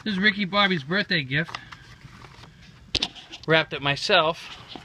This is Ricky Bobby's birthday gift. Wrapped it myself.